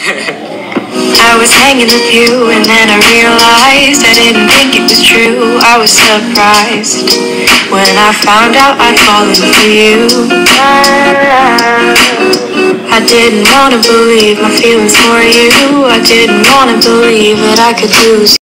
I was hanging the pew and then I realized I didn't think it was true. I was surprised when I found out I'd fallen for you. I didn't want to believe my feelings for you. I didn't want to believe that I could lose